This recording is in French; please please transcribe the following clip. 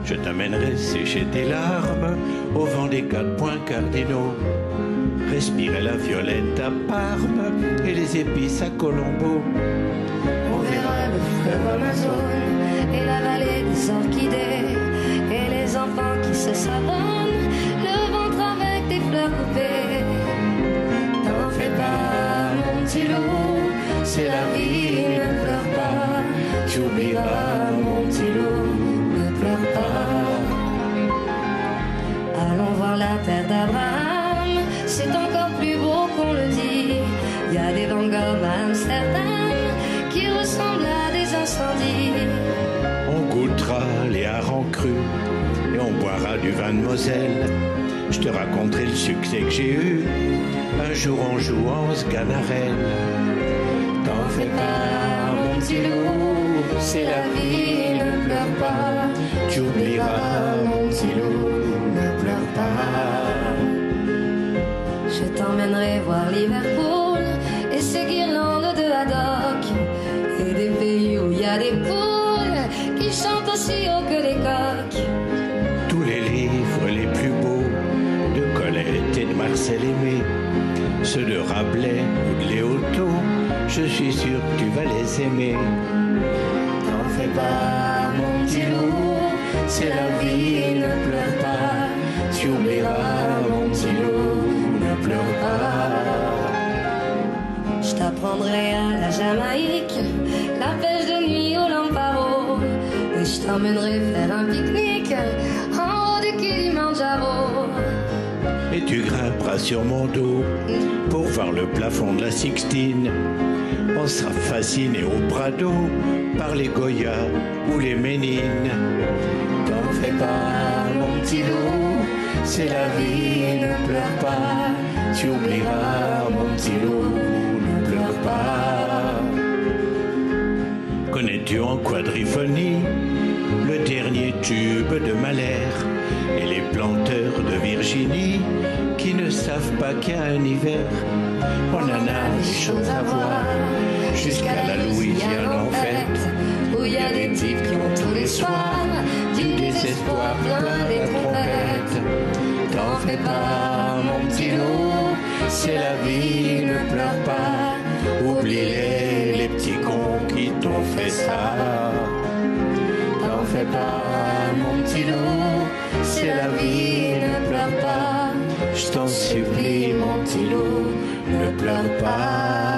Je t'amènerai sécher tes larmes au vent des 4 points cardinaux. Respirer la violette à Parme et les épices à Colombo. On verra le fleuve Amazone et la vallée des orchidées et les enfants qui se savonnent, le ventre avec des fleurs coupées. T'en fais pas, mon petit loup, c'est la vie, ne pleure pas. Tu oublieras, mon petit loup, ne pleure pas. Allons voir la terre d'Abraham, c'est encore plus beau qu'on le dit. Il y a des Van Gogh à Amsterdam qui ressemblent à des incendies. On goûtera les harengs crus et on boira du vin de Moselle. Je te raconterai le succès que j'ai eu un jour en jouant ce Sganarelle. T'en fais pas, mon petit loup, c'est la vie, ne pleure pas. Tu oublieras, mon petit loup, ne pleure pas. Je t'emmènerai voir Liverpool et ses guirlandes de haddock et des pays où il y a des poules qui chantent aussi haut que les coqs. Tous les livres les plus beaux de Colette et de Marcel Aimé, ceux de Rabelais ou de Léoto, je suis sûr que tu vas les aimer. T'en fais pas, mon petit loup, c'est la vie, ne pleure pas. Tu oublieras, mon petit loup, ne pleure pas. Je t'apprendrai à la Jamaïque, la pêche de nuit au Lamparo, et je t'emmènerai faire un pique-nique en haut du Kilimandjaro. Et tu grimperas sur mon dos pour voir le plafond de la Sixtine. On sera fasciné au Prado par les Goyas ou les Ménines. T'en fais pas, mon petit loup, c'est la vie, ne pleure pas. Tu oublieras, mon petit loup, ne pleure pas. Connais-tu en quadriphonie le dernier tube de Mahler et les planteurs de Virginie qui ne savent pas qu'il y a un hiver? On en a des choses à voir jusqu'à la Louisiane en fête, où il y a des types qui ont tous les soirs du désespoir plein des trompettes. T'en fais pas, mon petit loup, c'est la vie, ne pleure pas. Oublie les petits cons qui t'ont fait ça. T'en fais pas, mon petit loup, c'est la vie, ne pleure pas. Je t'en supplie, mon petit loup, ne pleure pas.